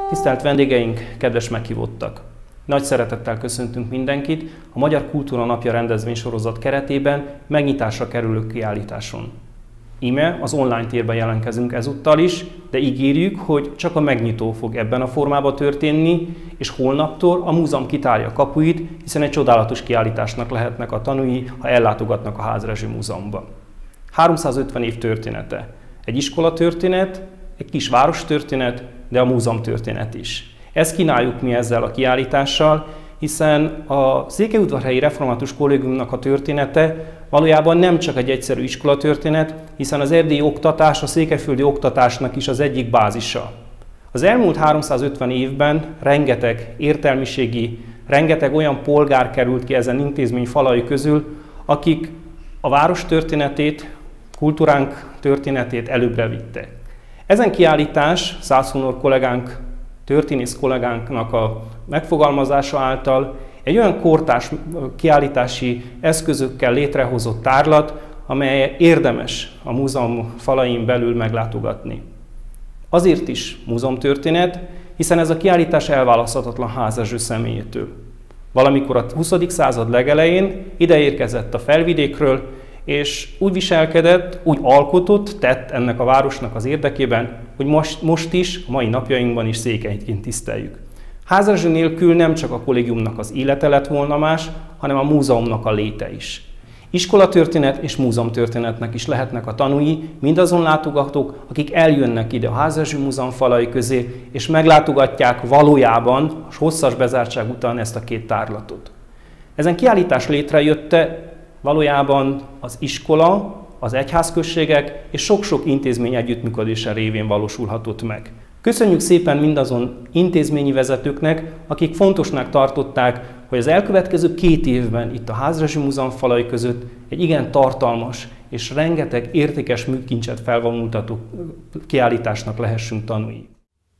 Tisztelt vendégeink, kedves meghívottak! Nagy szeretettel köszöntünk mindenkit a Magyar Kultúra Napja rendezvénysorozat keretében megnyitásra kerülő kiállításon. Íme az online térben jelentkezünk ezúttal is, de ígérjük, hogy csak a megnyitó fog ebben a formában történni, és holnaptól a múzeum kitárja kapuit, hiszen egy csodálatos kiállításnak lehetnek a tanúi, ha ellátogatnak a Ház-Rezső Múzeumban. 350 év története. Egy iskolatörténet, egy kis várostörténet, de a múzeumtörténet is. Ezt kínáljuk mi ezzel a kiállítással, hiszen a Székelyudvarhelyi Református Kollégiumnak a története valójában nem csak egy egyszerű iskolatörténet, hiszen az erdélyi oktatás a székelyföldi oktatásnak is az egyik bázisa. Az elmúlt 350 évben rengeteg értelmiségi, rengeteg olyan polgár került ki ezen intézmény falai közül, akik a város történetét, kultúránk történetét előbbre vittek. Ezen kiállítás Szász Hunor kollégánk, történész kollégánknak a megfogalmazása által egy olyan kortárs kiállítási eszközökkel létrehozott tárlat, amely érdemes a múzeum falain belül meglátogatni. Azért is múzeumtörténet, hiszen ez a kiállítás elválaszthatatlan Ház-Rezső személyétől. Valamikor a 20. század legelején ide érkezett a Felvidékről, és úgy viselkedett, úgy alkotott, tett ennek a városnak az érdekében, hogy most is, a mai napjainkban is székelyként tiszteljük. Ház-Rezső nélkül nem csak a kollégiumnak az élete lett volna más, hanem a múzeumnak a léte is. Iskolatörténet és múzeumtörténetnek is lehetnek a tanúi mindazon látogatók, akik eljönnek ide a Ház-Rezső Múzeum falai közé, és meglátogatják valójában a hosszas bezártság után ezt a két tárlatot. Ezen kiállítás létrejötte valójában az iskola, az egyházközségek és sok-sok intézmény együttműködése révén valósulhatott meg. Köszönjük szépen mindazon intézményi vezetőknek, akik fontosnak tartották, hogy az elkövetkező 2 évben itt a Ház-Rezső Múzeum falai között egy igen tartalmas és rengeteg értékes műkincset felvonultató kiállításnak lehessünk tanúi.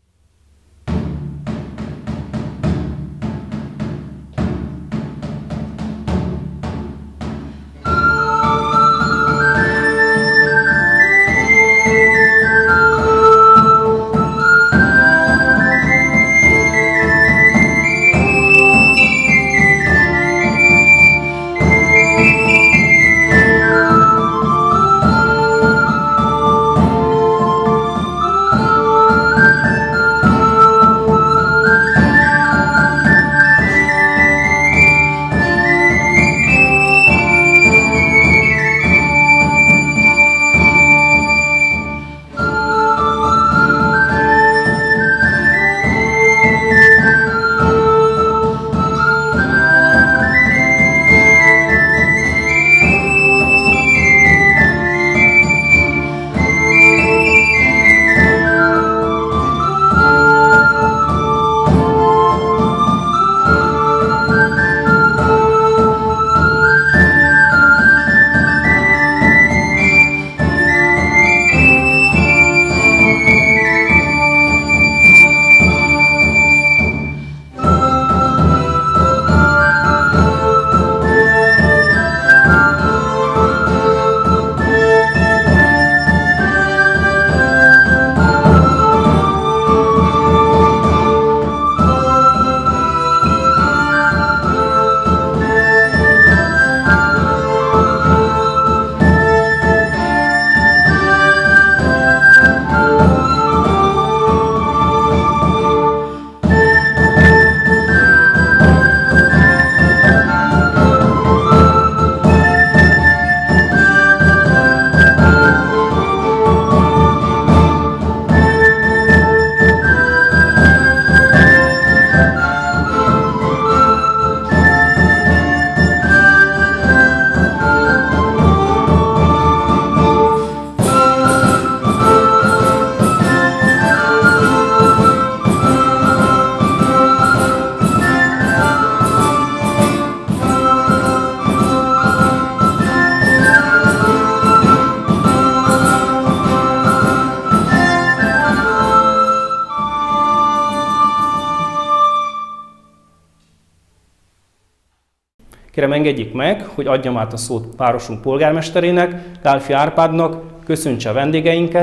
Kérem, engedjék meg, hogy adjam át a szót városunk polgármesterének, Gálffy Árpádnak, köszöntse a vendégeinket,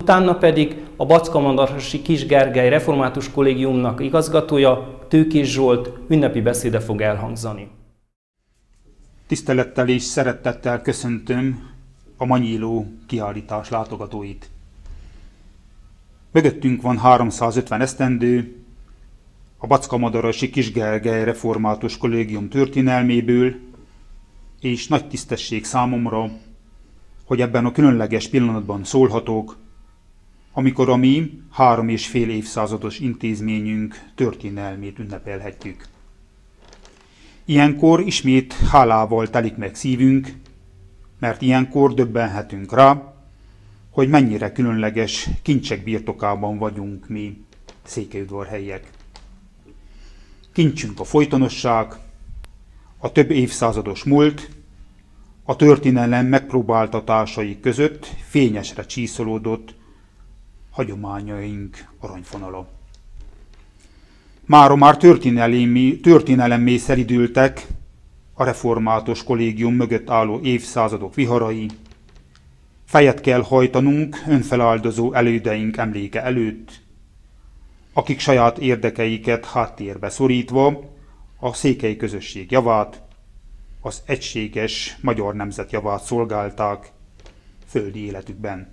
Utána pedig a Bacskamarasi Kis Gergely Református Kollégiumnak igazgatója, Tőkés Zsolt ünnepi beszéde fog elhangzani. Tisztelettel és szeretettel köszöntöm a Manyíló kiállítás látogatóit. Mögöttünk van 350 esztendő, a Bacskamarasi Kis Gergely Református Kollégium történelméből, és nagy tisztesség számomra, hogy ebben a különleges pillanatban szólhatok, amikor a mi 3,5 évszázados intézményünk történelmét ünnepelhetjük. Ilyenkor ismét hálával telik meg szívünk, mert ilyenkor döbbenhetünk rá, hogy mennyire különleges kincsek birtokában vagyunk mi, székelyudvarhelyiek. Kincsünk a folytonosság, a több évszázados múlt, a történelem megpróbáltatásai között fényesre csiszolódott hagyományaink aranyfonala. Mára már történelemmé szeridültek a református kollégium mögött álló évszázadok viharai, fejet kell hajtanunk önfeláldozó elődeink emléke előtt, akik saját érdekeiket háttérbe szorítva a székely közösség javát, az egységes magyar nemzet javát szolgálták földi életükben.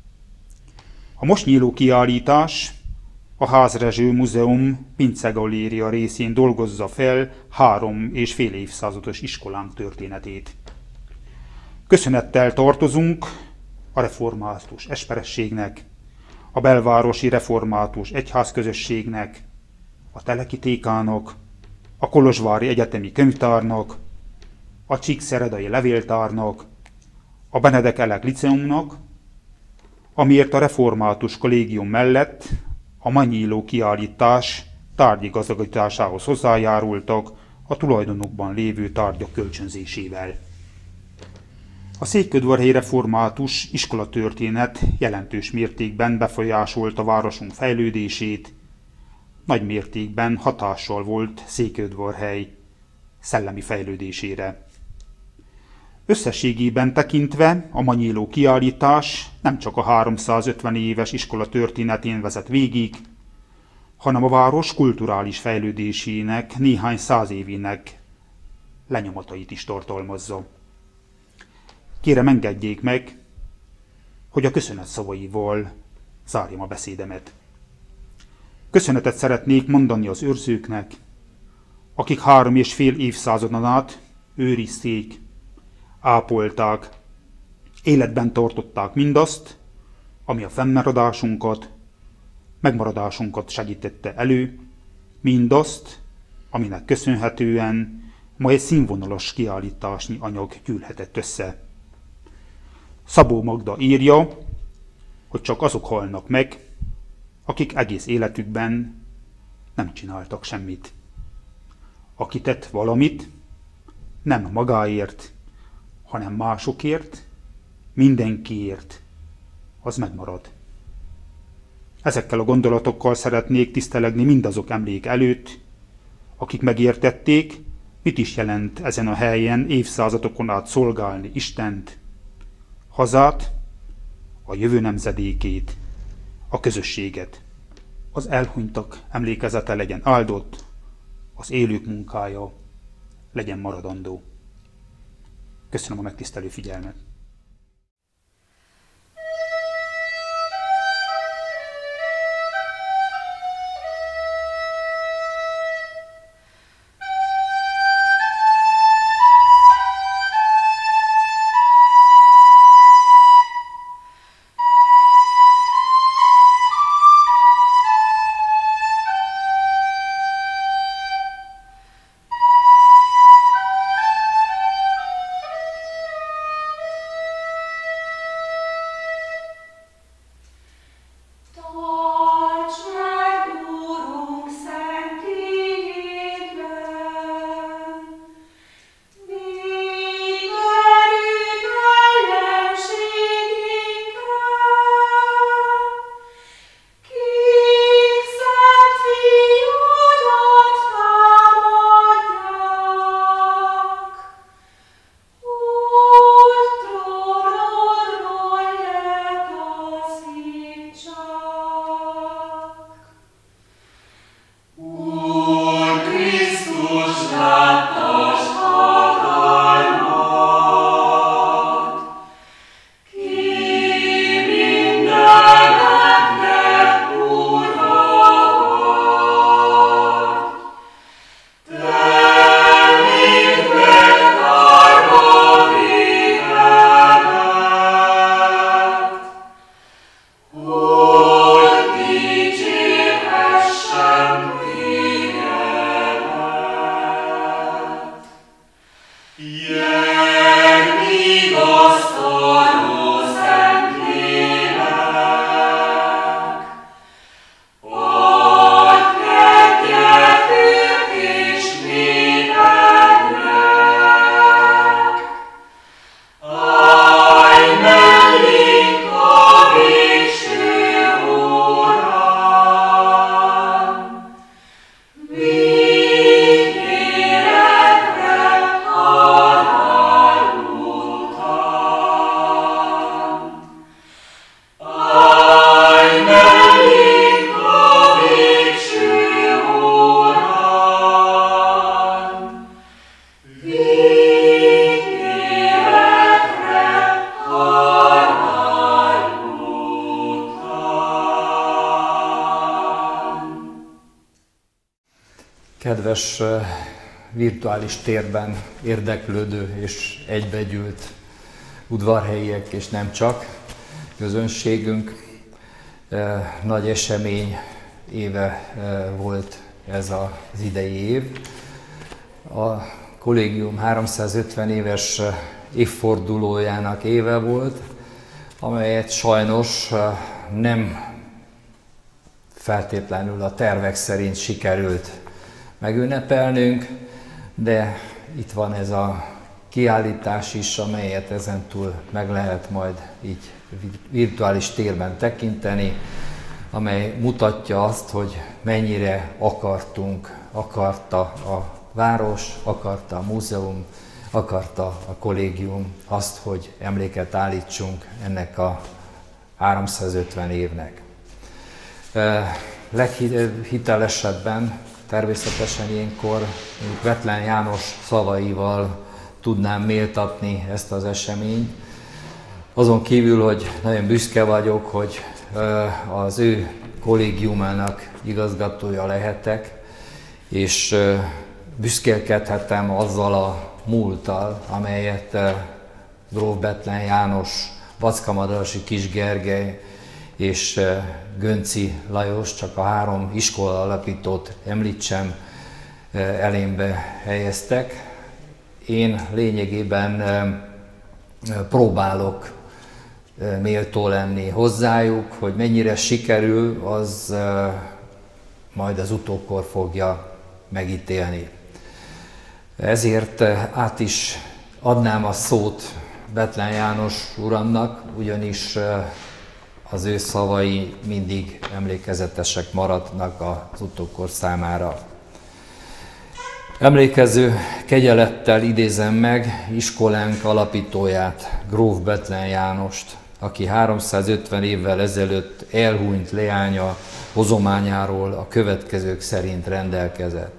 A most nyíló kiállítás a Házrezső Múzeum Pince Galéria részén dolgozza fel 3,5 évszázados iskolánk történetét. Köszönettel tartozunk a református esperességnek, a belvárosi református egyházközösségnek, a Telekitékának, a kolozsvári egyetemi könyvtárnak, a Csíkszeredai levéltárnak, a Benedek Elek Liceumnak, amiért a református kollégium mellett a Manyíló kiállítás tárgyi gazdagításához hozzájárultak a tulajdonukban lévő tárgyak kölcsönzésével. A székelyudvarhelyi református iskolatörténet jelentős mértékben befolyásolta városunk fejlődését, nagy mértékben hatással volt Székelyudvarhely szellemi fejlődésére. Összességében tekintve a Manyíló kiállítás nem csak a 350 éves iskola történetén vezet végig, hanem a város kulturális fejlődésének néhány száz évének lenyomatait is tartalmazza. Kérem, engedjék meg, hogy a köszönet szavaival zárjam a beszédemet. Köszönetet szeretnék mondani az őrzőknek, akik 3,5 évszázadon át őrizték, ápolták, életben tartották mindazt, ami a fennmaradásunkat, megmaradásunkat segítette elő, mindazt, aminek köszönhetően ma egy színvonalas kiállításnyi anyag gyűlhetett össze. Szabó Magda írja, hogy csak azok halnak meg, akik egész életükben nem csináltak semmit. Aki tett valamit, nem magáért, hanem másokért, mindenkiért, az megmarad. Ezekkel a gondolatokkal szeretnék tisztelegni mindazok emlék előtt, akik megértették, mit is jelent ezen a helyen évszázadokon át szolgálni Istent, hazát, a jövő nemzedékét, a közösséget. Az elhunytak emlékezete legyen áldott, az élők munkája legyen maradandó. Köszönöm a megtisztelő figyelmet. Kedves virtuális térben érdeklődő és egybegyűlt udvarhelyiek, és nem csak közönségünk, nagy esemény éve volt ez az idei év. A kollégium 350 éves évfordulójának éve volt, amelyet sajnos nem feltétlenül a tervek szerint sikerült megünnepelnünk, de itt van ez a kiállítás is, amelyet ezentúl meg lehet majd így virtuális térben tekinteni, amely mutatja azt, hogy mennyire akarta a város, akarta a múzeum, akarta a kollégium azt, hogy emléket állítsunk ennek a 350 évnek. Leghitelesebben természetesen ilyenkor Bethlen János szavaival tudnám méltatni ezt az eseményt. Azon kívül, hogy nagyon büszke vagyok, hogy az ő kollégiumának igazgatója lehetek, és büszkélkedhetem azzal a múlttal, amelyet gróf Bethlen János, Bacskamadarasi Kis Gergely és Gönci Lajos, csak a 3 iskola alapítót említsem, elémbe helyeztek. Én lényegében próbálok méltó lenni hozzájuk, hogy mennyire sikerül, az majd az utókor fogja megítélni. Ezért át is adnám a szót Bethlen János uramnak, ugyanis az ő szavai mindig emlékezetesek maradnak az utókor számára. Emlékező kegyelettel idézem meg iskolánk alapítóját, gróf Bethlen Jánost, aki 350 évvel ezelőtt elhunyt leánya hozományáról a következők szerint rendelkezett.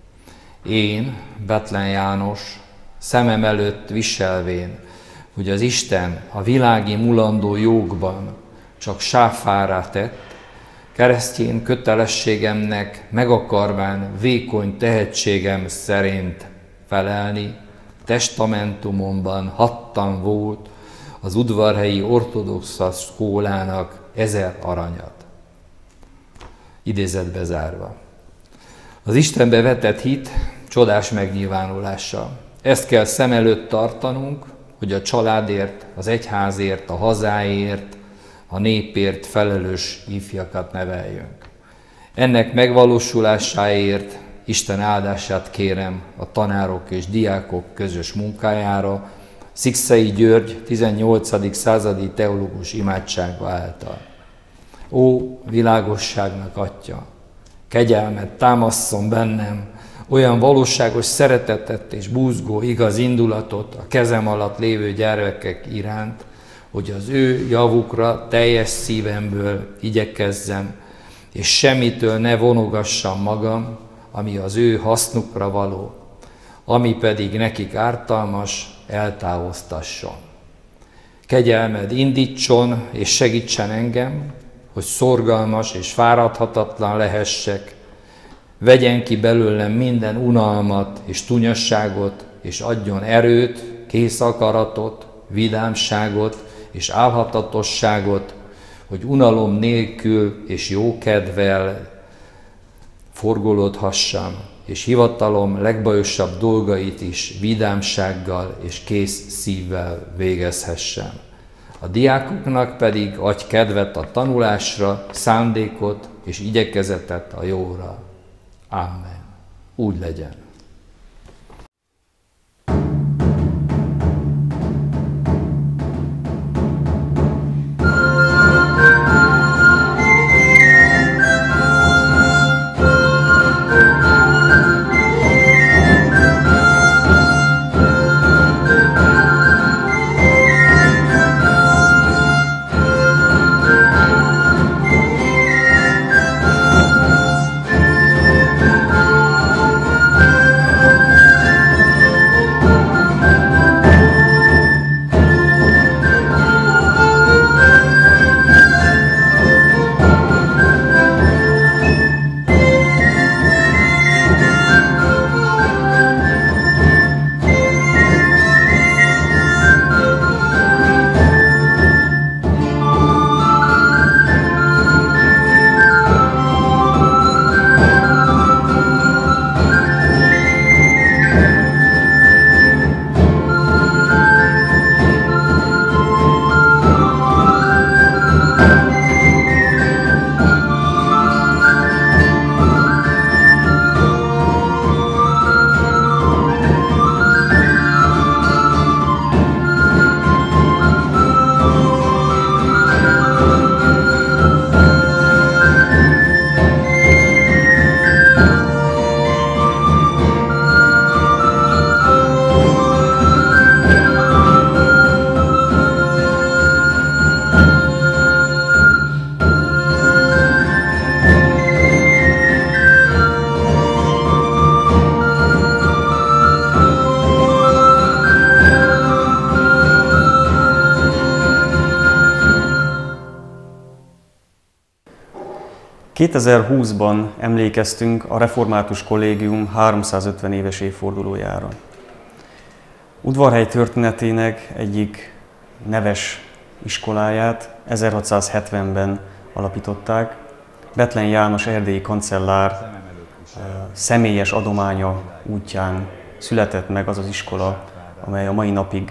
Én, Bethlen János, szemem előtt viselvén, hogy az Isten a világi mulandó jókban csak sáfárá tett, keresztény kötelességemnek meg akarván vékony tehetségem szerint felelni, testamentumomban hattan volt az udvarhelyi ortodox szkólának 1000 aranyat. Idézetbe zárva. Az Istenbe vetett hit csodás megnyilvánulása. Ezt kell szem előtt tartanunk, hogy a családért, az egyházért, a hazáért, a népért felelős ifjakat neveljünk. Ennek megvalósulásáért Isten áldását kérem a tanárok és diákok közös munkájára, Szikszai György 18. századi teológus imádsága által. Ó, világosságnak Atya, kegyelmet támasszon bennem, olyan valóságos szeretetet és búzgó igaz indulatot a kezem alatt lévő gyermekek iránt, hogy az ő javukra teljes szívemből igyekezzem, és semmitől ne vonogassam magam, ami az ő hasznukra való, ami pedig nekik ártalmas, eltávoztasson. Kegyelmed indítson és segítsen engem, hogy szorgalmas és fáradhatatlan lehessek, vegyen ki belőlem minden unalmat és tunyasságot, és adjon erőt, kész akaratot, vidámságot és álhatatosságot, hogy unalom nélkül és jókedvel forgolódhassam, és hivatalom legbajosabb dolgait is vidámsággal és kész szívvel végezhessem. A diákoknak pedig adj kedvet a tanulásra, szándékot és igyekezetet a jóra. Amen. Úgy legyen. 2020-ban emlékeztünk a Református Kollégium 350 éves évfordulójára. Udvarhely történetének egyik neves iskoláját 1670-ben alapították. Bethlen János erdélyi kancellár személyes adománya útján született meg az az iskola, amely a mai napig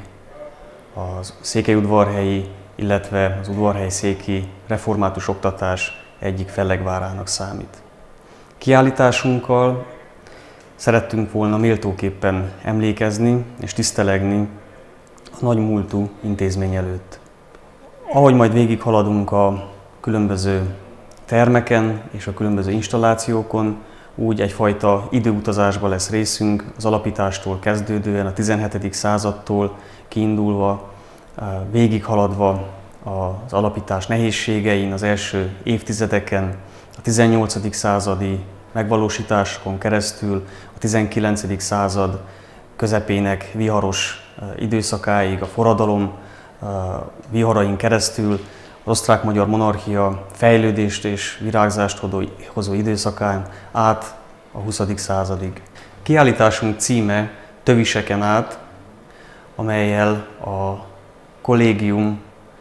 a székelyudvarhelyi, illetve az udvarhelyszéki református oktatás egyik fellegvárának számít. Kiállításunkkal szerettünk volna méltóképpen emlékezni és tisztelegni a nagy múltú intézmény előtt. Ahogy majd végighaladunk a különböző termeken és a különböző installációkon, úgy egyfajta időutazásba lesz részünk, az alapítástól kezdődően, a 17. századtól kiindulva, végighaladva az alapítás nehézségein, az első évtizedeken, a 18. századi megvalósításokon keresztül, a 19. század közepének viharos időszakáig, a forradalom viharain keresztül, az osztrák-magyar monarchia fejlődést és virágzást hozó időszakán át a 20. századig. Kiállításunk címe Töviseken át, amellyel a kollégium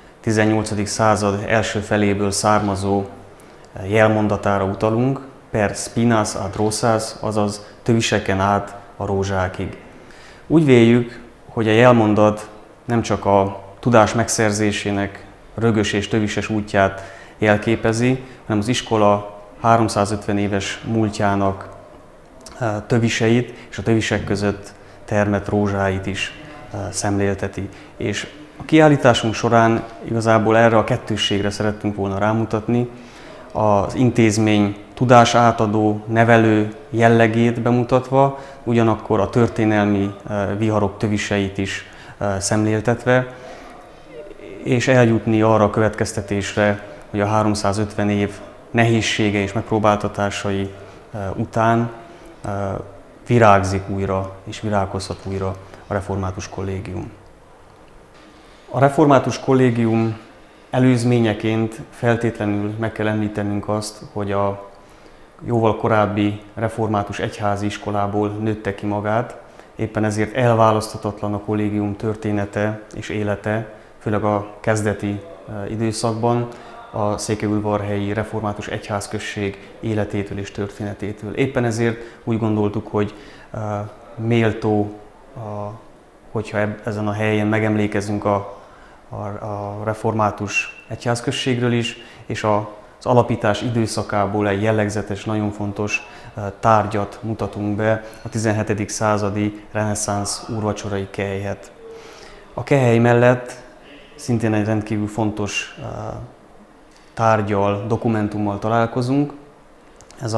18. század első feléből származó jelmondatára utalunk, per spinas ad rosas, azaz töviseken át a rózsákig. Úgy véljük, hogy a jelmondat nem csak a tudás megszerzésének rögös és tövises útját jelképezi, hanem az iskola 350 éves múltjának töviseit és a tövisek között termett rózsáit is szemlélteti. És a kiállításunk során igazából erre a kettősségre szerettünk volna rámutatni, az intézmény tudásátadó, nevelő jellegét bemutatva, ugyanakkor a történelmi viharok töviseit is szemléltetve, és eljutni arra a következtetésre, hogy a 350 év nehézsége és megpróbáltatásai után virágzik újra és virágozhat újra a Református Kollégium. A Református Kollégium előzményeként feltétlenül meg kell említenünk azt, hogy a jóval korábbi református egyházi iskolából nőtte ki magát, éppen ezért elválaszthatatlan a kollégium története és élete, főleg a kezdeti időszakban a székelyudvarhelyi református egyházközség életétől és történetétől. Éppen ezért úgy gondoltuk, hogy méltó, hogyha ezen a helyen megemlékezünk a református egyházközségről is, és az alapítás időszakából egy jellegzetes, nagyon fontos tárgyat mutatunk be, a 17. századi reneszánsz úrvacsorai kehelyet. A kehely mellett szintén egy rendkívül fontos tárgyal, dokumentummal találkozunk. Ez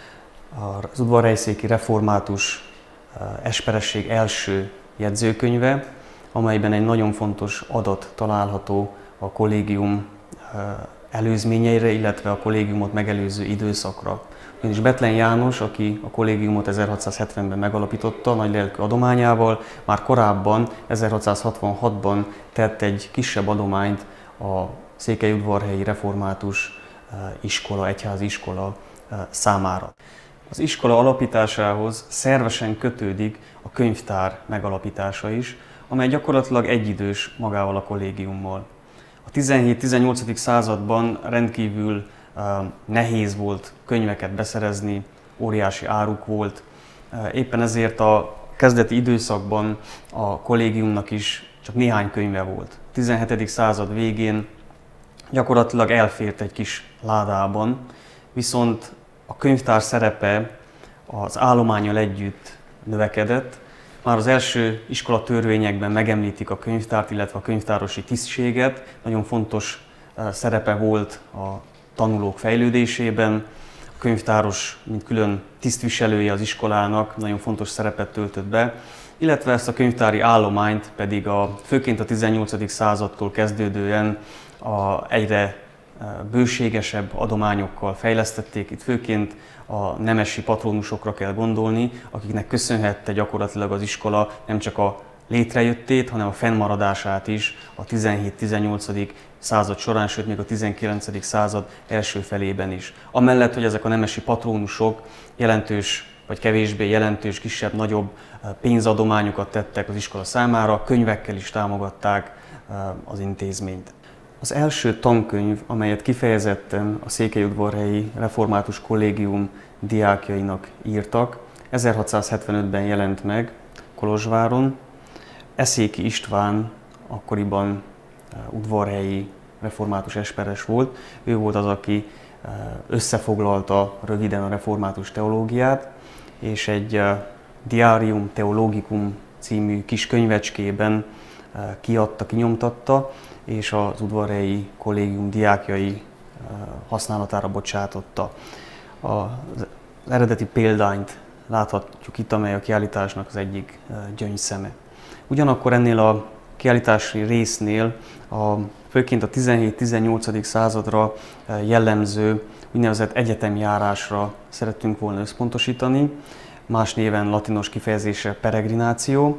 az udvarhelyszéki református esperesség első jegyzőkönyve, amelyben egy nagyon fontos adat található a kollégium előzményeire, illetve a kollégiumot megelőző időszakra. Ugyanis Bethlen János, aki a kollégiumot 1670-ben megalapította nagy lelkű adományával, már korábban, 1666-ban tett egy kisebb adományt a székelyudvarhelyi református iskola, egyházi iskola számára. Az iskola alapításához szervesen kötődik a könyvtár megalapítása is, amely gyakorlatilag egyidős magával a kollégiummal. A 17-18. században rendkívül nehéz volt könyveket beszerezni, óriási áruk volt. Éppen ezért a kezdeti időszakban a kollégiumnak is csak néhány könyve volt. A 17. század végén gyakorlatilag elfért egy kis ládában, viszont a könyvtár szerepe az állománnyal együtt növekedett. Már az első iskolatörvényekben megemlítik a könyvtárt, illetve a könyvtárosi tisztséget. Nagyon fontos szerepe volt a tanulók fejlődésében. A könyvtáros, mint külön tisztviselője az iskolának, nagyon fontos szerepet töltött be, illetve ezt a könyvtári állományt pedig főként a 18. századtól kezdődően egyre bőségesebb adományokkal fejlesztették. Itt főként a nemesi patronusokra kell gondolni, akiknek köszönhette gyakorlatilag az iskola nem csak a létrejöttét, hanem a fennmaradását is a 17-18. század során, sőt még a 19. század első felében is. Amellett, hogy ezek a nemesi patrónusok jelentős vagy kevésbé jelentős, kisebb-nagyobb pénzadományokat tettek az iskola számára, könyvekkel is támogatták az intézményt. Az első tankönyv, amelyet kifejezetten a székelyudvarhelyi református kollégium diákjainak írtak, 1675-ben jelent meg Kolozsváron. Eszéki István akkoriban udvarhelyi református esperes volt. Ő volt az, aki összefoglalta röviden a református teológiát, és egy Diarium Theologicum című kis könyvecskében kiadta, kinyomtatta, és az udvarhelyi kollégium diákjai használatára bocsátotta. Az eredeti példányt láthatjuk itt, amely a kiállításnak az egyik gyöngyszeme. Ugyanakkor ennél a kiállítási résznél főként a 17-18. századra jellemző úgynevezett egyetemjárásra szerettünk volna összpontosítani, más néven latinos kifejezése peregrináció,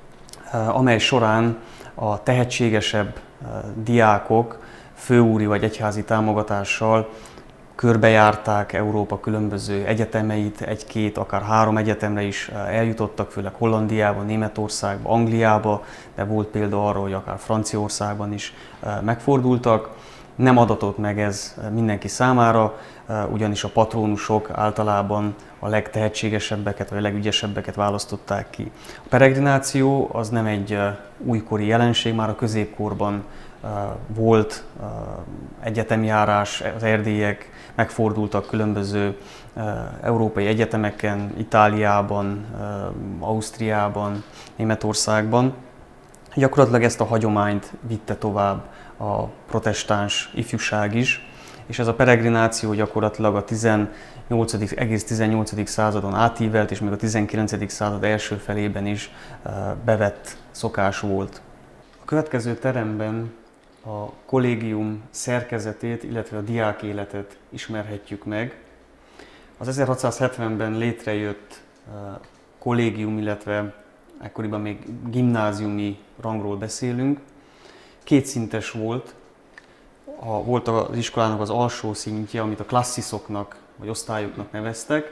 amely során a tehetségesebb diákok főúri vagy egyházi támogatással körbejárták Európa különböző egyetemeit, egy-két, akár 3 egyetemre is eljutottak, főleg Hollandiába, Németországba, Angliába, de volt példa arra, hogy akár Franciaországban is megfordultak. Nem adatott meg ez mindenki számára, ugyanis a patrónusok általában a legtehetségesebbeket vagy a legügyesebbeket választották ki. A peregrináció az nem egy újkori jelenség, már a középkorban volt egyetemjárás, az erdélyek megfordultak különböző európai egyetemeken, Itáliában, Ausztriában, Németországban. Gyakorlatilag ezt a hagyományt vitte tovább a protestáns ifjúság is, és ez a peregrináció gyakorlatilag a egész 18. századon átívelt, és még a 19. század első felében is bevett szokás volt. A következő teremben a kollégium szerkezetét, illetve a diák életet ismerhetjük meg. Az 1670-ben létrejött kollégium, illetve ekkoriban még gimnáziumi rangról beszélünk, kétszintes volt. Volt az iskolának az alsó szintje, amit a klasszisoknak vagy osztályoknak neveztek,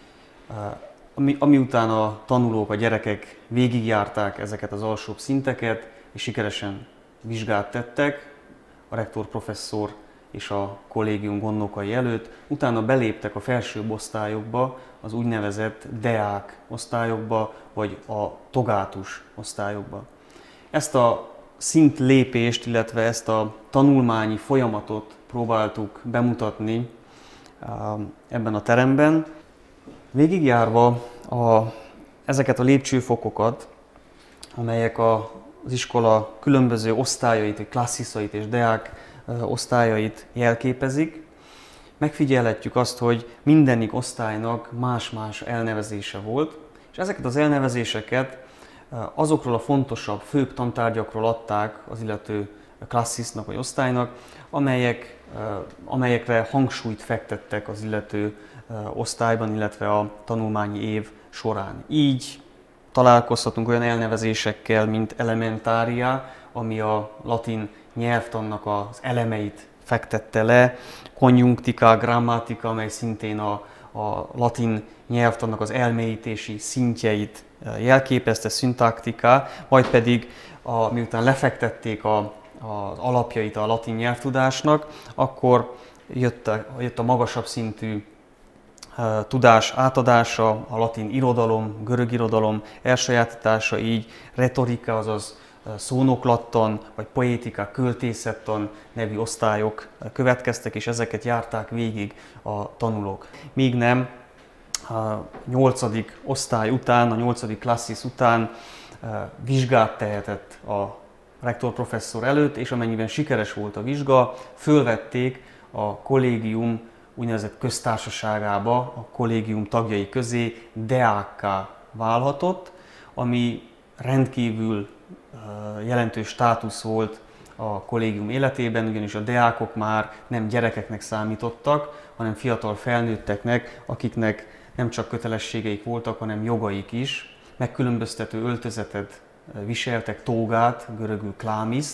ami után a tanulók, a gyerekek végigjárták ezeket az alsóbb szinteket, és sikeresen vizsgát tettek a rektor professzor és a kollégium gondnokai előtt, utána beléptek a felsőbb osztályokba, az úgynevezett deák osztályokba, vagy a togátus osztályokba. Ezt a szintlépést, illetve ezt a tanulmányi folyamatot próbáltuk bemutatni ebben a teremben. Végigjárva ezeket a lépcsőfokokat, amelyek az iskola különböző osztályait, klasszisait és deák osztályait jelképezik, megfigyelhetjük azt, hogy mindenik osztálynak más-más elnevezése volt, és ezeket az elnevezéseket azokról a fontosabb, főbb tantárgyakról adták az illető klasszisnak vagy osztálynak, amelyekre hangsúlyt fektettek az illető osztályban, illetve a tanulmányi év során. Így találkozhatunk olyan elnevezésekkel, mint elementária, ami a latin nyelvtannak az elemeit fektette le, conjunctica, grammatica, amely szintén a latin nyelvtannak az elmélyítési szintjeit jelképezte, szüntaktika, majd pedig miután lefektették az alapjait a latin nyelvtudásnak, akkor jött a magasabb szintű tudás átadása, a latin irodalom, görög irodalom elsajátítása, így retorika, azaz szónoklattan vagy poétika, költészettan nevű osztályok következtek, és ezeket járták végig a tanulók. Míg nem a 8. osztály után, a 8. klasszis után vizsgát tehetett a rektor professzor előtt, és amennyiben sikeres volt a vizsga, fölvették a kollégium úgynevezett köztársaságába, a kollégium tagjai közé deákká válhatott, ami rendkívül jelentős státusz volt a kollégium életében, ugyanis a deákok már nem gyerekeknek számítottak, hanem fiatal felnőtteknek, akiknek nem csak kötelességeik voltak, hanem jogaik is. Megkülönböztető öltözetet viseltek, tógát, görögül klámiszt,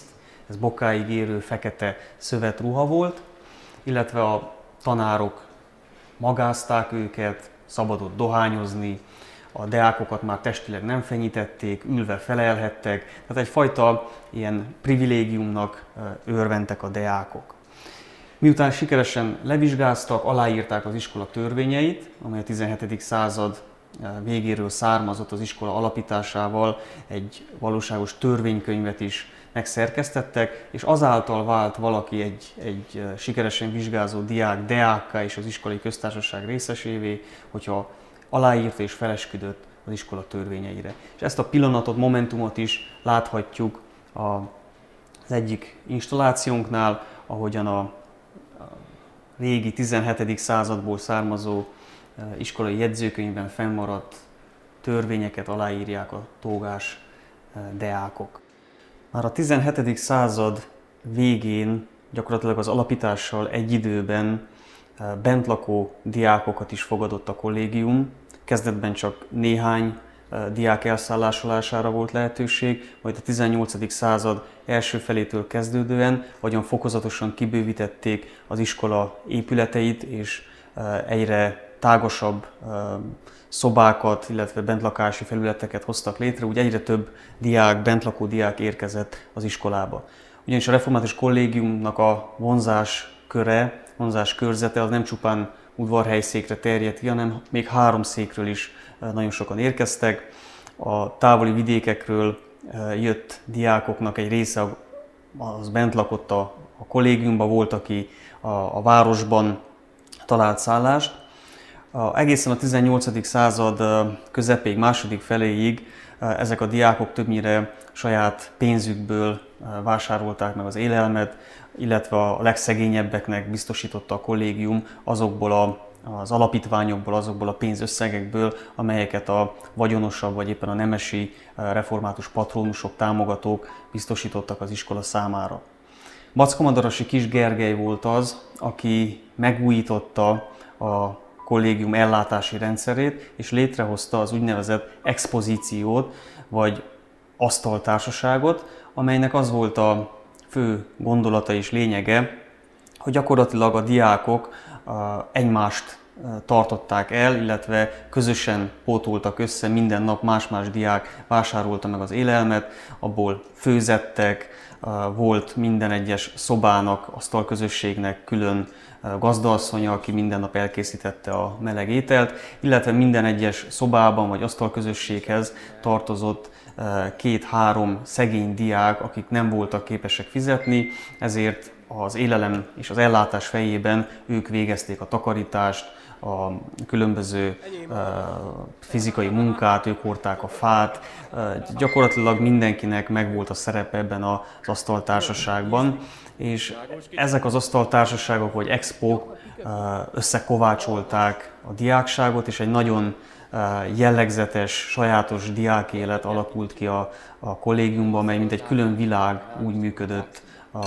ez bokáig érő fekete szövetruha volt, illetve a tanárok magázták őket, szabadott dohányozni, a deákokat már testileg nem fenyítették, ülve felelhettek, tehát egyfajta ilyen privilégiumnak örventek a deákok. Miután sikeresen levizsgáztak, aláírták az iskola törvényeit, amely a 17. század végéről származott, az iskola alapításával egy valóságos törvénykönyvet is megszerkesztettek, és azáltal vált valaki egy sikeresen vizsgázó diák deákká és az iskolai köztársaság részesévé, hogyha aláírta és felesküdött az iskola törvényeire. És ezt a pillanatot, momentumot is láthatjuk az egyik installációnknál, ahogyan a régi 17. századból származó iskolai jegyzőkönyvben fennmaradt törvényeket aláírják a tógás deákok. Már a 17. század végén, gyakorlatilag az alapítással egy időben bentlakó diákokat is fogadott a kollégium. Kezdetben csak néhány diák elszállásolására volt lehetőség, majd a 18. század első felétől kezdődően nagyon fokozatosan kibővítették az iskola épületeit, és egyre tágasabb szobákat, illetve bentlakási felületeket hoztak létre, úgy egyre több diák, bentlakó diák érkezett az iskolába. Ugyanis a református kollégiumnak a vonzás köre, vonzás körzete az nem csupán udvarhelyszékre terjedt ki, hanem még 3 székről is nagyon sokan érkeztek. A távoli vidékekről jött diákoknak egy része az bent lakott a kollégiumban, volt, aki a városban talált szállást. Egészen a 18. század közepéig, második feléig ezek a diákok többnyire saját pénzükből vásárolták meg az élelmet, illetve a legszegényebbeknek biztosította a kollégium azokból az alapítványokból, azokból a pénzösszegekből, amelyeket a vagyonosabb vagy éppen a nemesi református patrónusok, támogatók biztosítottak az iskola számára. Bacskamandarasi Kis Gergely volt az, aki megújította a kollégium ellátási rendszerét, és létrehozta az úgynevezett expozíciót, vagy asztaltársaságot, amelynek az volt a fő gondolata és lényege, hogy gyakorlatilag a diákok egymást tartották el, illetve közösen pótoltak össze, minden nap más-más diák vásárolta meg az élelmet, abból főzettek, volt minden egyes szobának, asztalközösségnek külön gazdaasszonya, aki minden nap elkészítette a meleg ételt, illetve minden egyes szobában vagy asztalközösséghez tartozott 2-3 szegény diák, akik nem voltak képesek fizetni, ezért az élelem és az ellátás fejében ők végezték a takarítást, a különböző fizikai munkát, ők hordták a fát. Gyakorlatilag mindenkinek megvolt a szerepe ebben az asztaltársaságban, és ezek az asztaltársaságok vagy expók összekovácsolták a diákságot, és egy nagyon jellegzetes, sajátos diákélet alakult ki a kollégiumban, amely mint egy külön világ úgy működött a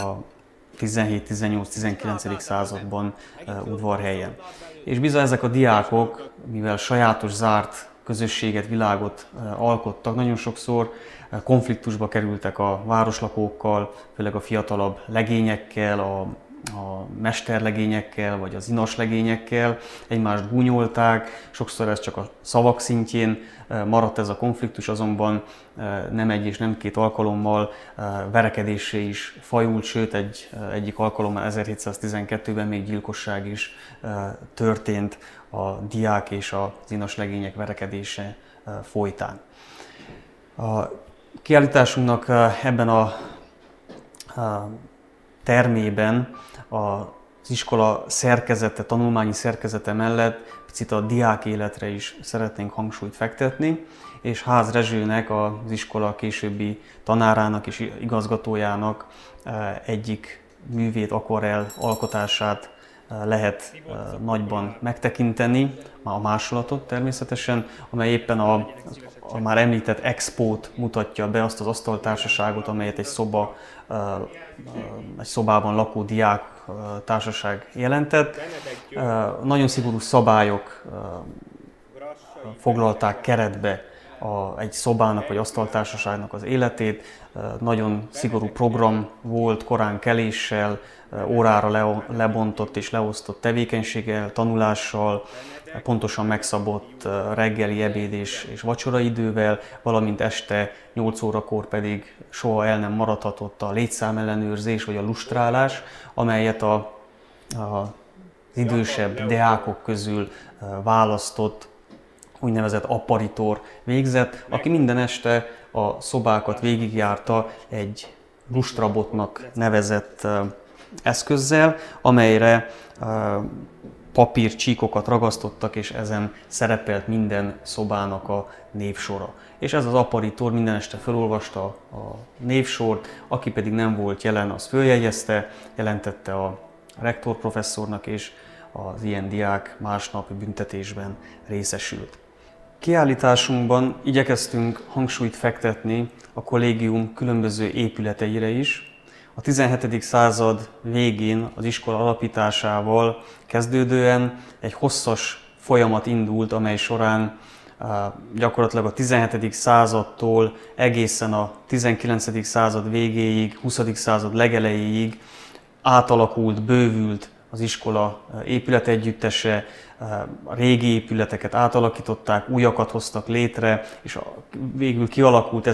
17-18-19. században Udvarhelyen. És bizony ezek a diákok, mivel sajátos, zárt közösséget, világot alkottak, nagyon sokszor konfliktusba kerültek a városlakókkal, főleg a fiatalabb legényekkel, a mesterlegényekkel, vagy az inaslegényekkel, egymást gúnyolták, sokszor ez csak a szavak szintjén maradt ez a konfliktus, azonban nem egy és nem 2 alkalommal verekedéssé is fajult, sőt egyik alkalommal 1712-ben még gyilkosság is történt a diák és az inaslegények verekedése folytán. A kiállításunknak ebben a termében az iskola szerkezete, tanulmányi szerkezete mellett picit a diák életre is szeretnénk hangsúlyt fektetni, és Ház Rezsőnek, az iskola későbbi tanárának és igazgatójának egyik művét, akvarell alkotását lehet nagyban megtekinteni, a másolatot természetesen, amely éppen a már említett expót mutatja be, azt az asztaltársaságot, amelyet egy szobában lakó diák társaság jelentett. Nagyon szigorú szabályok foglalták keretbe egy szobának vagy asztaltársaságnak az életét. Nagyon szigorú program volt, korán keléssel, órára lebontott és leosztott tevékenységgel, tanulással, pontosan megszabott reggeli, ebéd és vacsoraidővel, valamint este 8 órakor pedig soha el nem maradhatott a létszámellenőrzés vagy a lustrálás, amelyet az idősebb diákok közül választott úgynevezett apparitor végzett, aki minden este a szobákat végigjárta egy lustrabotnak nevezett eszközzel, amelyre papírcsíkokat ragasztottak, és ezen szerepelt minden szobának a névsora. És ez az apparitor minden este felolvasta a névsort, aki pedig nem volt jelen, az följegyezte, jelentette a rektor professzornak, és az ilyen diák másnap büntetésben részesült. Kiállításunkban igyekeztünk hangsúlyt fektetni a kollégium különböző épületeire is. A 17. század végén az iskola alapításával kezdődően egy hosszas folyamat indult, amely során gyakorlatilag a 17. századtól egészen a 19. század végéig, 20. század legelejéig átalakult, bővült az iskola épületegyüttese, a régi épületeket átalakították, újakat hoztak létre, és végül kialakult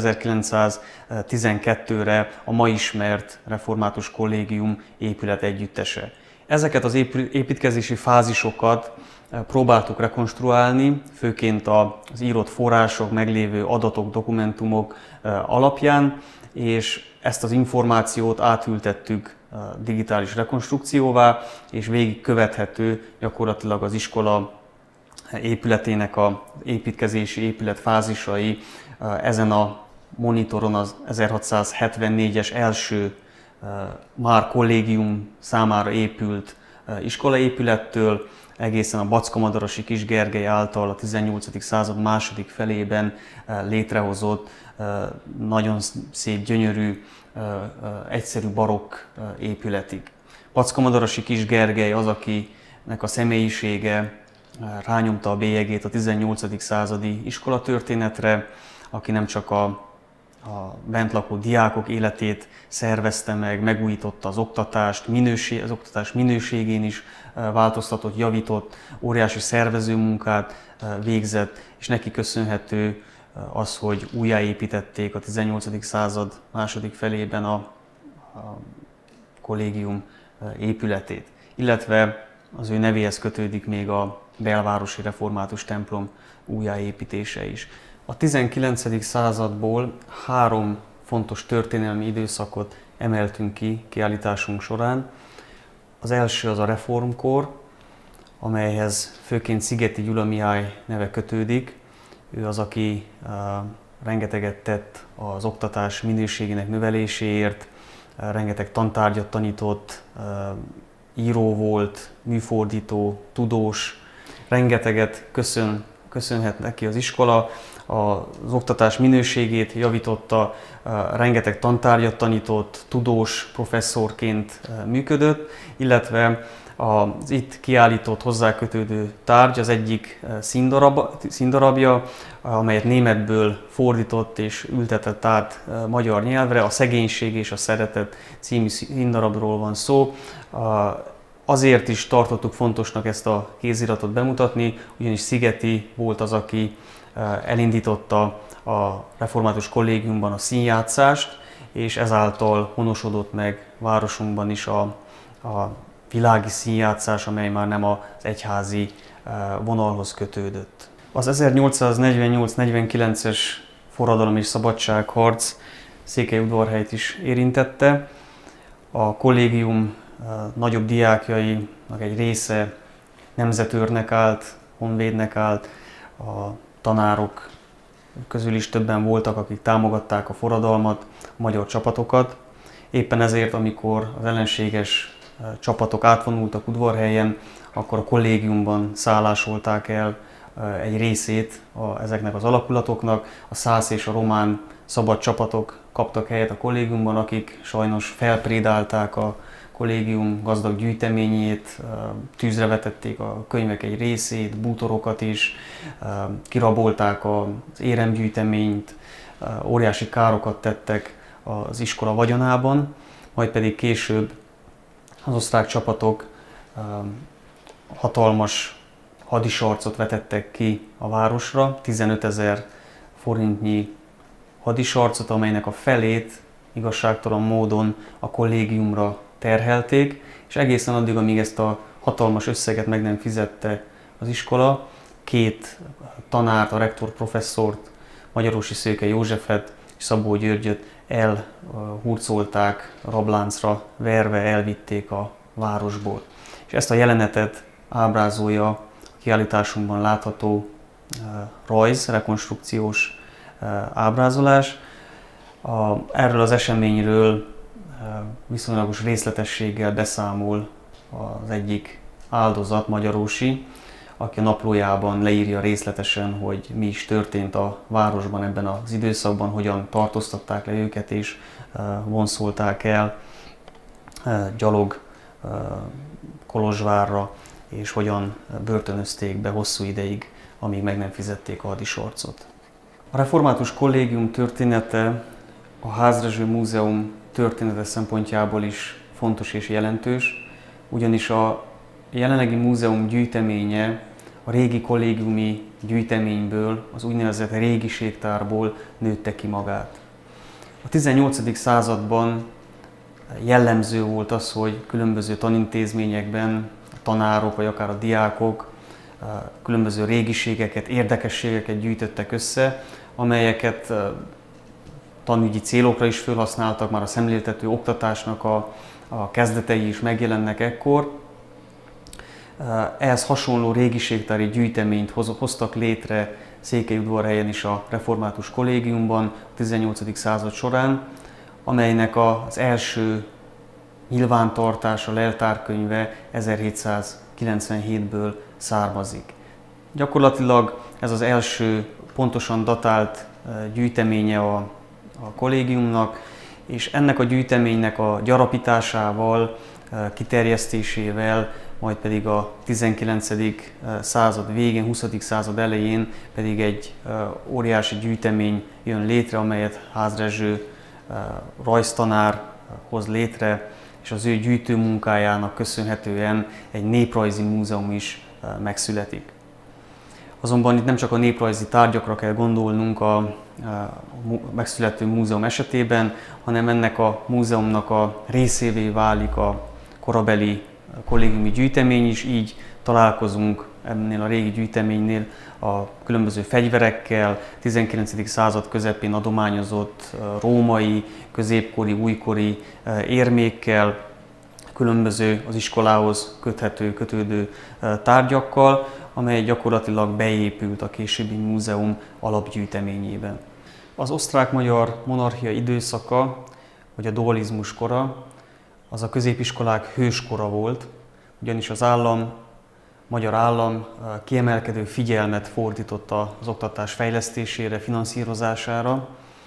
1912-re a ma ismert református kollégium épületegyüttese. Ezeket az építkezési fázisokat próbáltuk rekonstruálni, főként az írott források, meglévő adatok, dokumentumok alapján, és ezt az információt átültettük digitális rekonstrukcióvá, és végig követhető gyakorlatilag az iskola épületének az építkezési épületfázisai ezen a monitoron az 1674-es első már kollégium számára épült iskolaépülettől egészen a Bacska-Madarasi Kis Gergely által a 18. század második felében létrehozott nagyon szép, gyönyörű, egyszerű barokk épületig. Bacska-Madarasi Kis Gergely az, akinek a személyisége rányomta a bélyegét a 18. századi iskolatörténetre, aki nem csak a bentlakó diákok életét szervezte meg, megújította az oktatást, az oktatás minőségén is változtatott, javított, óriási szervezőmunkát végzett, és neki köszönhető az, hogy újjáépítették a 18. század második felében a kollégium épületét. Illetve az ő nevéhez kötődik még a belvárosi református templom újjáépítése is. A 19. századból 3 fontos történelmi időszakot emeltünk ki kiállításunk során. Az első az a reformkor, amelyhez főként Szigeti Gyula Mihály neve kötődik. Ő az, aki rengeteget tett az oktatás minőségének növeléséért, rengeteg tantárgyat tanított, író volt, műfordító, tudós, rengeteget köszönhet neki az iskola, az oktatás minőségét javította, rengeteg tantárgyat tanított, tudós professzorként működött, illetve az itt kiállított hozzákötődő tárgy az egyik színdarabja, amelyet németből fordított és ültetett át magyar nyelvre. A Szegénység és a Szeretet című színdarabról van szó. Azért is tartottuk fontosnak ezt a kéziratot bemutatni, ugyanis Szigeti volt az, aki elindította a református kollégiumban a színjátszást, és ezáltal honosodott meg városunkban is a világi színjátszás, amely már nem az egyházi vonalhoz kötődött. Az 1848-49-es forradalom és szabadságharc Székelyudvarhelyt is érintette. A kollégium nagyobb diákjainak egy része nemzetőrnek állt, honvédnek állt, a tanárok közül is többen voltak, akik támogatták a forradalmat, a magyar csapatokat. Éppen ezért, amikor az ellenséges csapatok átvonultak Udvarhelyen, akkor a kollégiumban szállásolták el egy részét ezeknek az alakulatoknak. A szász és a román szabad csapatok kaptak helyet a kollégiumban, akik sajnos felprédálták a kollégium gazdag gyűjteményét, tűzre vetették a könyvek egy részét, bútorokat is, kirabolták az éremgyűjteményt, óriási károkat tettek az iskola vagyonában, majd pedig később az osztrák csapatok hatalmas hadisarcot vetettek ki a városra, 15 000 forintnyi hadisarcot, amelynek a felét igazságtalan módon a kollégiumra terhelték, és egészen addig, amíg ezt a hatalmas összeget meg nem fizette az iskola, 2 tanárt, a rektor professzort, Magyarósi Szőke Józsefet és Szabó Györgyöt elhurcolták, rabláncra verve elvitték a városból. És ezt a jelenetet ábrázolja a kiállításunkban látható rajz, rekonstrukciós ábrázolás. Erről az eseményről viszonylagos részletességgel beszámol az egyik áldozat, Magyarósi, aki a naplójában leírja részletesen, hogy mi is történt a városban ebben az időszakban, hogyan tartóztatták le őket és vonszolták el gyalog Kolozsvárra, és hogyan börtönözték be hosszú ideig, amíg meg nem fizették a hadisarcot. A Református Kollégium története a Házrezső Múzeum története szempontjából is fontos és jelentős, ugyanis a jelenlegi múzeum gyűjteménye a régi kollégiumi gyűjteményből, az úgynevezett régiségtárból nőtte ki magát. A 18. században jellemző volt az, hogy különböző tanintézményekben a tanárok, vagy akár a diákok különböző régiségeket, érdekességeket gyűjtöttek össze, amelyeket tanügyi célokra is felhasználtak, már a szemléltető oktatásnak a kezdetei is megjelennek ekkor. Ehhez hasonló régiségtári gyűjteményt hoztak létre Székelyudvarhelyen is a Református Kollégiumban a 18. század során, amelynek az első nyilvántartása, leltárkönyve 1797-ből származik. Gyakorlatilag ez az első pontosan datált gyűjteménye a kollégiumnak, és ennek a gyűjteménynek a gyarapításával, kiterjesztésével, majd pedig a 19. század végén, 20. század elején pedig egy óriási gyűjtemény jön létre, amelyet Házrezső rajztanár hoz létre, és az ő gyűjtőmunkájának köszönhetően egy néprajzi múzeum is megszületik. Azonban itt nem csak a néprajzi tárgyakra kell gondolnunk a megszülető múzeum esetében, hanem ennek a múzeumnak a részévé válik a korabeli kollégiumi gyűjtemény is, így találkozunk ennél a régi gyűjteménynél a különböző fegyverekkel, 19. század közepén adományozott római, középkori, újkori érmékkel, különböző az iskolához kötődő tárgyakkal, amely gyakorlatilag beépült a későbbi múzeum alapgyűjteményében. Az osztrák-magyar monarchia időszaka, vagy a dualizmus kora, az a középiskolák hőskora volt, ugyanis az magyar állam kiemelkedő figyelmet fordított az oktatás fejlesztésére, finanszírozására.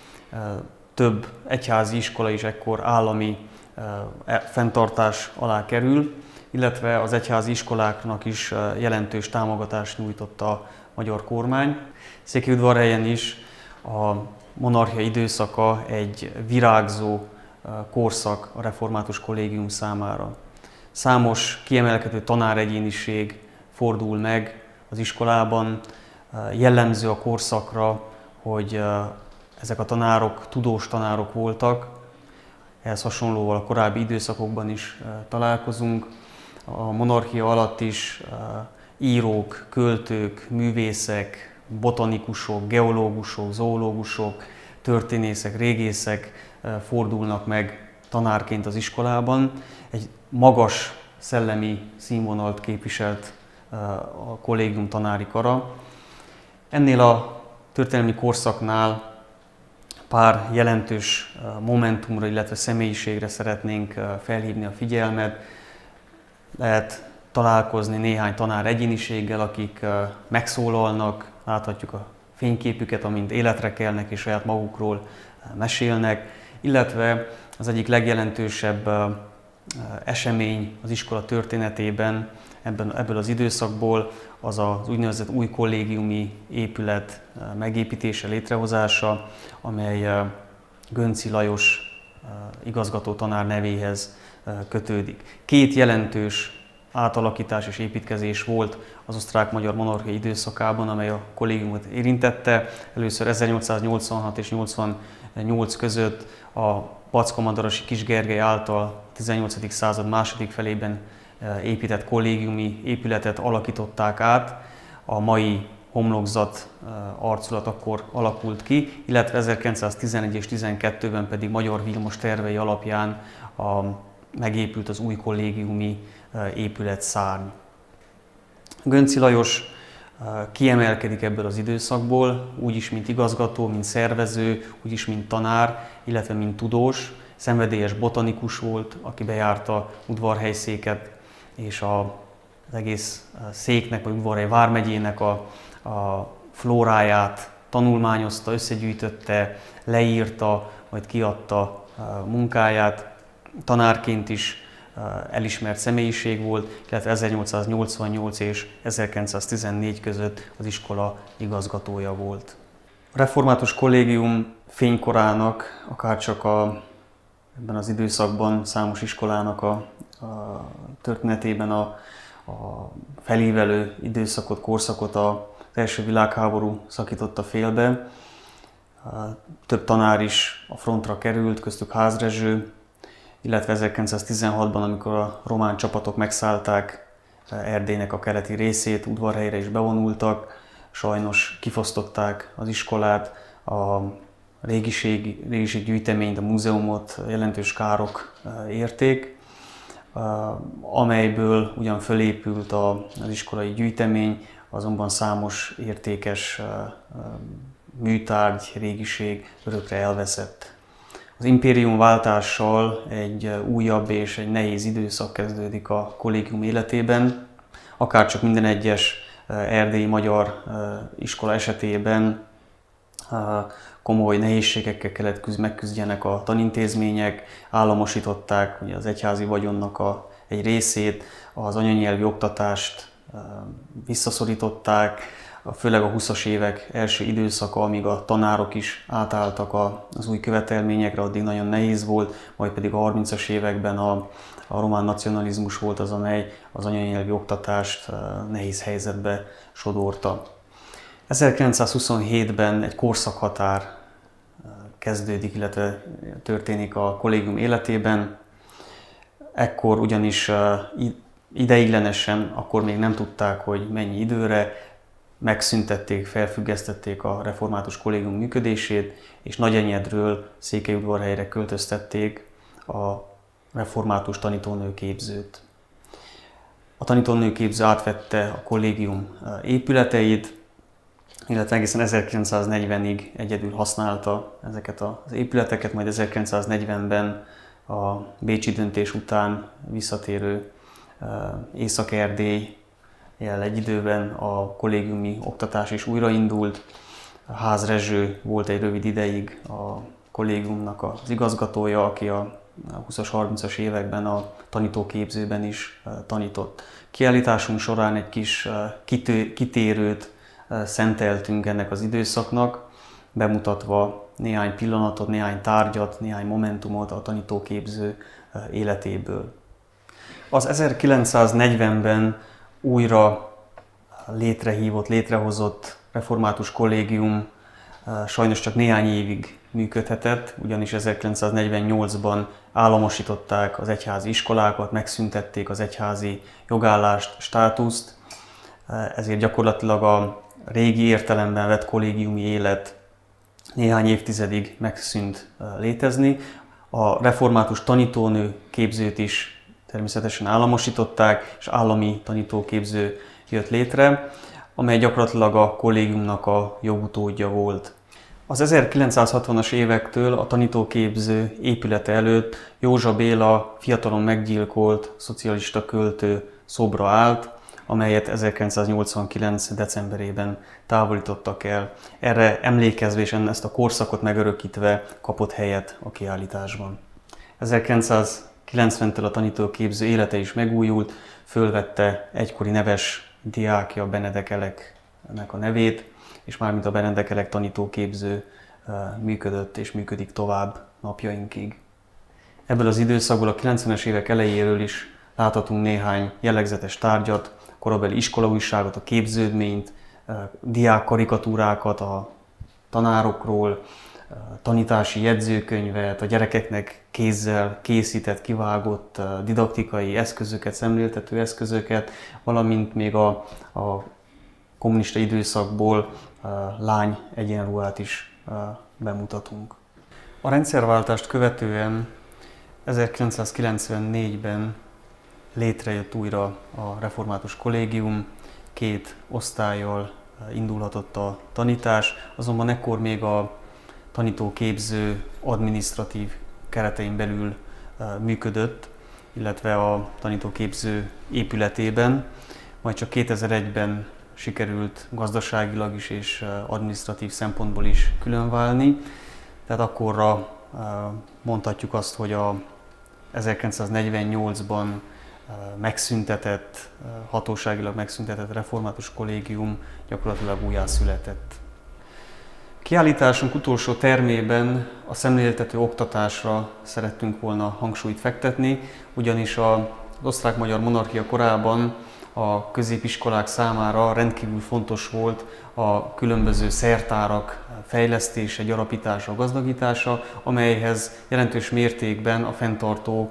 Több egyházi iskola is ekkor állami fenntartás alá kerül, illetve az egyházi iskoláknak is jelentős támogatást nyújtott a magyar kormány. Székelyudvarhelyen is a monarchia időszaka egy virágzó korszak a Református Kollégium számára. Számos kiemelkedő tanáregyéniség fordul meg az iskolában. Jellemző a korszakra, hogy ezek a tanárok tudós tanárok voltak. Ehhez hasonlóval a korábbi időszakokban is találkozunk. A monarchia alatt is írók, költők, művészek, botanikusok, geológusok, zoológusok, történészek, régészek fordulnak meg tanárként az iskolában. Egy magas szellemi színvonalt képviselt a kollégium tanári kara. Ennél a történelmi korszaknál pár jelentős momentumra, illetve személyiségre szeretnénk felhívni a figyelmet. Lehet találkozni néhány tanár egyéniséggel, akik megszólalnak, láthatjuk a fényképüket, amint életre kelnek és saját magukról mesélnek, illetve az egyik legjelentősebb esemény az iskola történetében ebből az időszakból az az úgynevezett új kollégiumi épület megépítése, létrehozása, amely Gönczi Lajos igazgató tanár nevéhez kötődik. Két jelentős átalakítás és építkezés volt az osztrák-magyar monarchia időszakában, amely a kollégiumot érintette. Először 1886 és 88 között a Packomadarasi Kis Gergely által a 18. század második felében épített kollégiumi épületet alakították át. A mai homlokzat arculat akkor alakult ki, illetve 1911 és 12-ben pedig Magyar Vilmos tervei alapján megépült az új kollégiumi épületszárny. Gönczi Lajos kiemelkedik ebből az időszakból, úgyis, mint igazgató, mint szervező, úgyis, mint tanár, illetve mint tudós. Szenvedélyes botanikus volt, aki bejárta Udvarhelyszéket, és az egész széknek, vagy Udvarhely vármegyének a flóráját tanulmányozta, összegyűjtötte, leírta, majd kiadta munkáját. Tanárként is elismert személyiség volt, illetve 1888 és 1914 között az iskola igazgatója volt. A református kollégium fénykorának, akárcsak ebben az időszakban számos iskolának a történetében a felívelő időszakot, korszakot az első világháború szakította félbe. Több tanár is a frontra került, köztük Ház Rezső, illetve 1916-ban, amikor a román csapatok megszállták Erdélynek a keleti részét, Udvarhelyre is bevonultak, sajnos kifosztották az iskolát, a régiség gyűjteményt, a múzeumot jelentős károk érték, amelyből ugyan fölépült az iskolai gyűjtemény, azonban számos értékes műtárgy, régiség örökre elveszett. Az impériumváltással egy újabb és egy nehéz időszak kezdődik a kollégium életében. Akárcsak minden egyes erdélyi magyar iskola esetében komoly nehézségekkel kellett megküzdjenek a tanintézmények, államosították ugye az egyházi vagyonnak egy részét, az anyanyelvi oktatást visszaszorították, főleg a 20-as évek első időszaka, amíg a tanárok is átálltak az új követelményekre, addig nagyon nehéz volt, majd pedig a 30-as években a román nacionalizmus volt az, amely az anyanyelvi oktatást nehéz helyzetbe sodorta. 1927-ben egy korszakhatár kezdődik, illetve történik a kollégium életében. Ekkor ugyanis ideiglenesen, akkor még nem tudták, hogy mennyi időre, megszüntették, felfüggesztették a református kollégium működését, és Nagyenyedről Székelyudvarhelyre költöztették a református tanítónőképzőt. A tanítónőképző átvette a kollégium épületeit, illetve egészen 1940-ig egyedül használta ezeket az épületeket, majd 1940-ben a bécsi döntés után visszatérő Észak-Erdély egy időben a kollégiumi oktatás is újraindult. Ház Rezső volt egy rövid ideig a kollégiumnak az igazgatója, aki a 20-as, 30-as években a tanítóképzőben is tanított. Kiállításunk során egy kis kitérőt szenteltünk ennek az időszaknak, bemutatva néhány pillanatot, néhány tárgyat, néhány momentumot a tanítóképző életéből. Az 1940-ben újra létrehozott református kollégium sajnos csak néhány évig működhetett, ugyanis 1948-ban államosították az egyházi iskolákat, megszüntették az egyházi jogállást, státuszt, ezért gyakorlatilag a régi értelemben vett kollégiumi élet néhány évtizedig megszűnt létezni. A református tanítónő képzőt is természetesen államosították, és állami tanítóképző jött létre, amely gyakorlatilag a kollégiumnak a jogutódja volt. Az 1960-as évektől a tanítóképző épülete előtt Józsa Béla fiatalon meggyilkolt szocialista költő szobra állt, amelyet 1989. decemberében távolítottak el. Erre emlékezve és ezt a korszakot megörökítve kapott helyet a kiállításban. 90-től a tanítóképző élete is megújult, fölvette egykori neves diákja Benedek Eleknek a nevét, és mármint a Benedek Elek tanítóképző működött és működik tovább napjainkig. Ebből az időszakból, a 90-es évek elejéről is láthatunk néhány jellegzetes tárgyat, korabeli iskolaújságot, a képződményt, diák karikatúrákat a tanárokról, tanítási jegyzőkönyvet, a gyerekeknek kézzel készített, kivágott didaktikai eszközöket, szemléltető eszközöket, valamint még a kommunista időszakból lány egyenruhát is bemutatunk. A rendszerváltást követően 1994-ben létrejött újra a református kollégium, 2 osztállyal indulhatott a tanítás, azonban ekkor még a tanítóképző adminisztratív keretein belül működött, illetve a tanítóképző épületében, majd csak 2001-ben sikerült gazdaságilag is és adminisztratív szempontból is különválni. Tehát akkorra mondhatjuk azt, hogy a 1948-ban megszüntetett, hatóságilag megszüntetett református kollégium gyakorlatilag újjászületett. Kiállításunk utolsó termében a szemléltető oktatásra szerettünk volna hangsúlyt fektetni, ugyanis az osztrák-magyar monarchia korában a középiskolák számára rendkívül fontos volt a különböző szertárak fejlesztése, gyarapítása, gazdagítása, amelyhez jelentős mértékben a fenntartó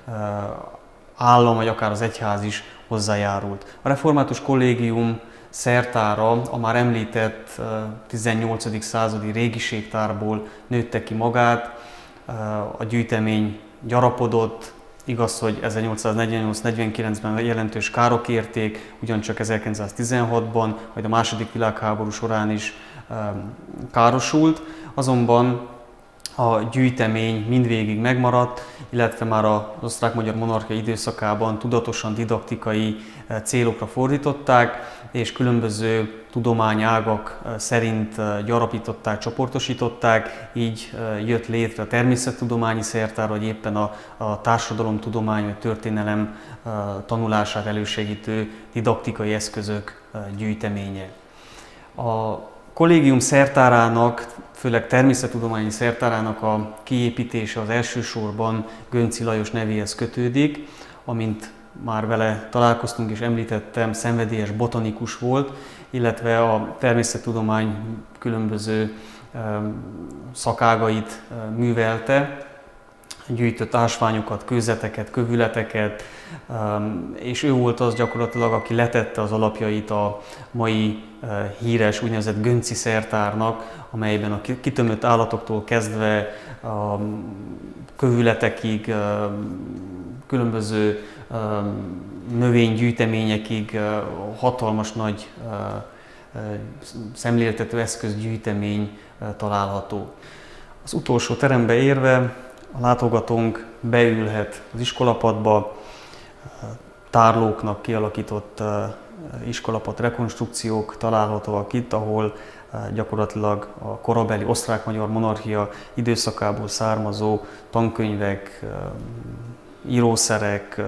állam, vagy akár az egyház is hozzájárult. A református kollégium szertára a már említett 18. századi régiségtárból nőtte ki magát, a gyűjtemény gyarapodott, igaz, hogy 1848-49-ben jelentős károk érték, ugyancsak 1916-ban, majd a második világháború során is károsult, azonban a gyűjtemény mindvégig megmaradt, illetve már az osztrák-magyar monarchia időszakában tudatosan didaktikai célokra fordították, és különböző tudományágak szerint gyarapították, csoportosították, így jött létre a természettudományi szertár, vagy éppen a társadalomtudomány vagy történelem tanulását elősegítő didaktikai eszközök gyűjteménye. A kollégium szertárának, főleg természettudományi szertárának a kiépítése az elsősorban Gönczi Lajos nevéhez kötődik, amint már vele találkoztunk és említettem, szenvedélyes botanikus volt, illetve a természettudomány különböző szakágait művelte, gyűjtött ásványokat, kőzeteket, kövületeket, és ő volt az gyakorlatilag, aki letette az alapjait a mai híres úgynevezett Gönczi szertárnak, amelyben a kitömött állatoktól kezdve a kövületekig, különböző növénygyűjteményekig hatalmas nagy szemléltető eszközgyűjtemény található. Az utolsó terembe érve a látogatónk beülhet az iskolapadba, tárlóknak kialakított iskolapad rekonstrukciók találhatóak itt, ahol gyakorlatilag a korabeli osztrák-magyar monarchia időszakából származó tankönyvek, írószerek,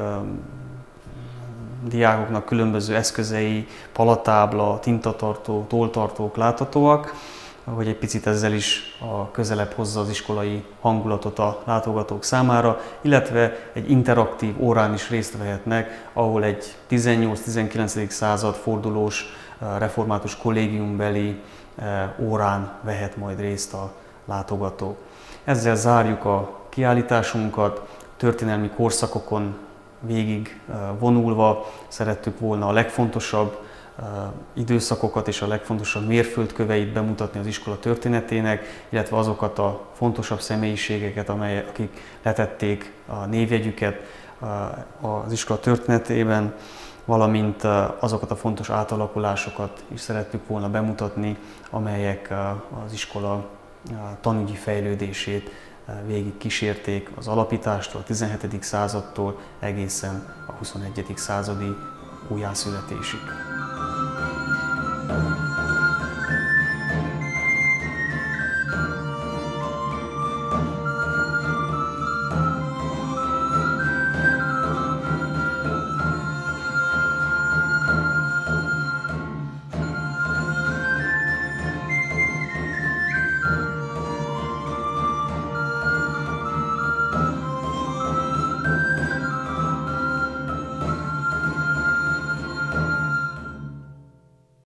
diákoknak különböző eszközei, palatábla, tintatartó, tolltartók láthatóak, hogy egy picit ezzel is közelebb hozza az iskolai hangulatot a látogatók számára, illetve egy interaktív órán is részt vehetnek, ahol egy 18-19. század fordulós református kollégiumbeli órán vehet majd részt a látogató. Ezzel zárjuk a kiállításunkat, történelmi korszakokon végig vonulva szerettük volna a legfontosabb időszakokat és a legfontosabb mérföldköveit bemutatni az iskola történetének, illetve azokat a fontosabb személyiségeket, akik letették a névjegyüket az iskola történetében, valamint azokat a fontos átalakulásokat is szerettük volna bemutatni, amelyek az iskola tanügyi fejlődését végig kísérték az alapítástól, a 17. századtól egészen a 21. századi újjászületésig.